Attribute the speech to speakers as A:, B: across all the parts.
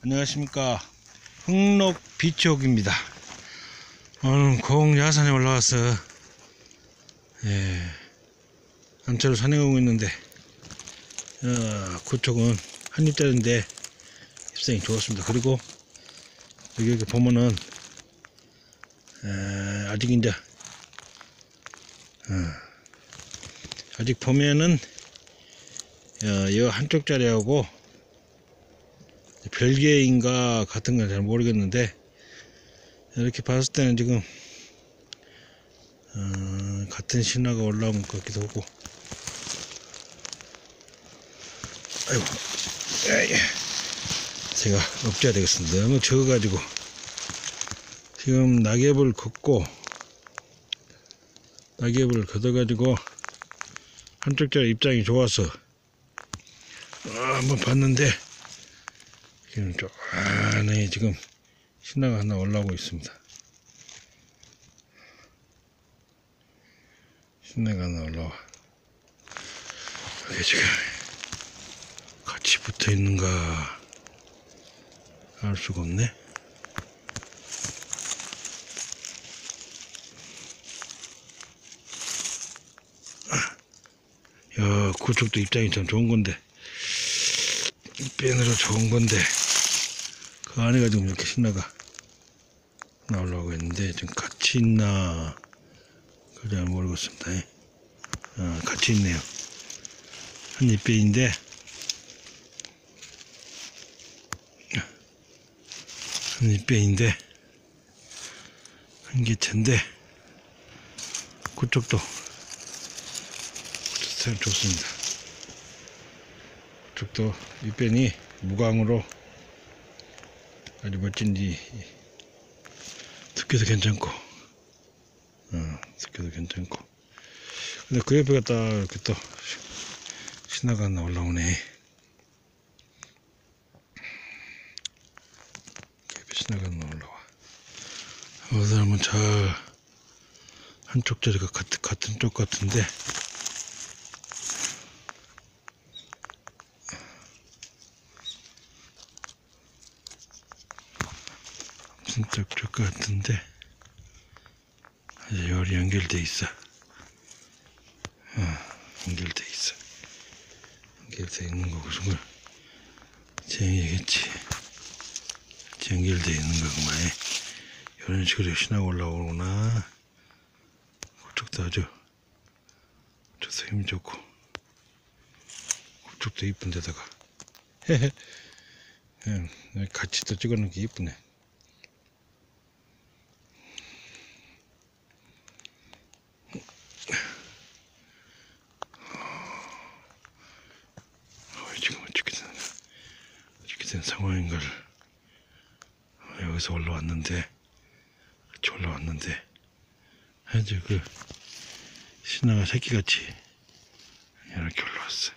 A: 안녕하십니까, 흥록 비치옥입니다. 오늘 공야산에 올라와서 암차로 산행하고 있는데 그쪽은 한입자리인데 입상이 좋았습니다. 그리고 여기 보면은 아직 이제 아직 보면은 이 한쪽 자리하고 별개인가 같은 건 잘 모르겠는데, 이렇게 봤을 때는 지금 같은 신화가 올라온 것 같기도 하고. 아이고, 제가 엎져야 되겠습니다. 너무 적어가지고. 지금 낙엽을 걷고, 낙엽을 걷어가지고 한쪽 자리 입장이 좋아서 한번 봤는데, 지금 저 안에 지금 신화가 하나 올라오고 있습니다. 신화가 하나 올라와. 이게 지금 같이 붙어 있는가 알 수가 없네. 야, 그쪽도 입장이 참 좋은 건데, 뺀으로 좋은 건데, 그 안에가 지금 이렇게 신화가 하나 올라오고 있는데, 지금 같이 있나 그잘 모르겠습니다. 같이 있네요. 한 잎배인데, 한 잎배인데 한 개체인데, 그쪽도 좋습니다. 그쪽도 잎배니 무광으로 아주 멋진지, 두께도 괜찮고, 두께도 괜찮고. 근데 그 옆에가 딱 이렇게 또 신화가 하나 올라오네. 옆에 신화가 하나 올라와. 이 사람은 잘 한쪽 자리가 같은 쪽 같은데, 진짜 쪽 같은데 아주 열이 연결돼 있어. 연결돼 있어. 연결돼 있는 거고, 정말 쟁이겠지. 연결돼 있는 거구만. 이런 식으로 신화가 올라오구나. 그쪽도 아주 저도 힘 좋고, 그쪽도 이쁜 데다가 같이 또 찍어놓은 게 이쁘네. 지금 어떻게 된 상황인가를, 여기서 올라왔는데, 같이 올라왔는데, 아주 그 신화가 새끼같이 이렇게 올라왔어.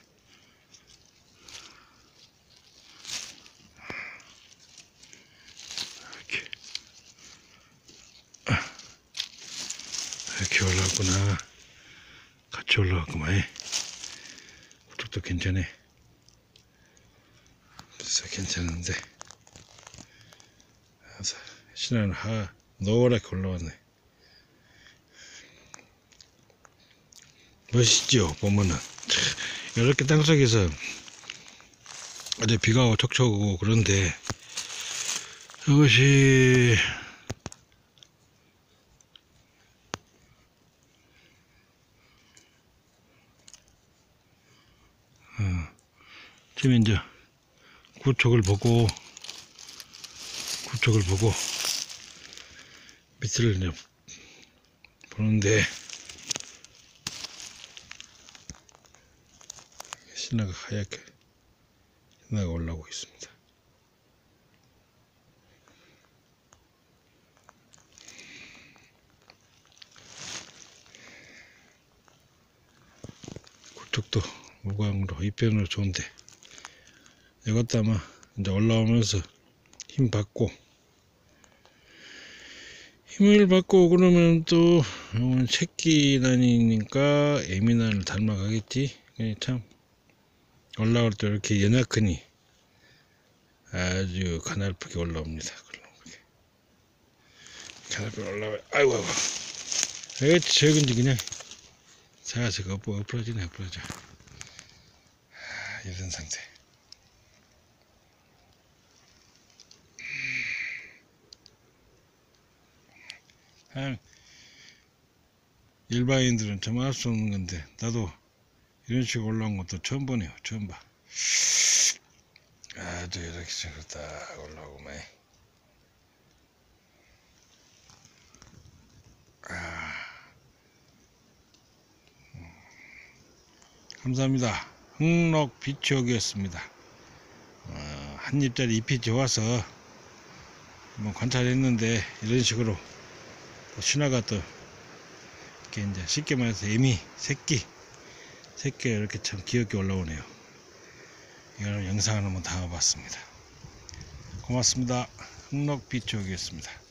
A: 이렇게 올라왔구나. 같이 올라왔구만. 그쪽도 괜찮네. 진짜 괜찮은데, 신화는 노랗게 올라왔네. 멋있죠, 보면은. 이렇게 땅속에서 어제 비가 오고 척척 오고 그런데, 이것이 지금 이제 구촉을 보고 밑을 이제 보는데, 신화가 하얗게 신화가 올라오고 있습니다. 그쪽도 무광으로 잎변으로 좋은데, 이것도 아마 이제 올라오면서 힘을 받고 그러면 또 새끼난이니까 애미난을 닮아가겠지. 참 올라올 때 이렇게 연약하니 아주 가늘프게 올라옵니다. 가늘프게 올라와요. 아이고 아이고. 에이 적은지 그냥 자세가 엎어지네 엎어져. 이런 상태. 일반인들은 좀 알 수 없는 건데 나도 이런 식으로 올라온 것도 처음 보네요. 처음 봐. 아주 이렇게 식으로 딱 올라오고 말. 감사합니다. 흑록비추옥이었습니다. 한 입짜리 잎이 좋아서 한번 관찰했는데 이런 식으로 신화가 또 이렇게 이제 쉽게 말해서 애미 새끼 이렇게 참 귀엽게 올라오네요. 이거는 영상을 한번 담아봤습니다. 고맙습니다. 흑록비추옥이었습니다.